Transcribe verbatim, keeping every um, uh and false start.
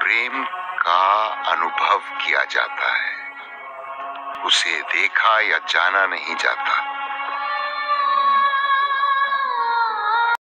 प्रेम का अनुभव किया जाता है, उसे देखा या जाना नहीं जाता।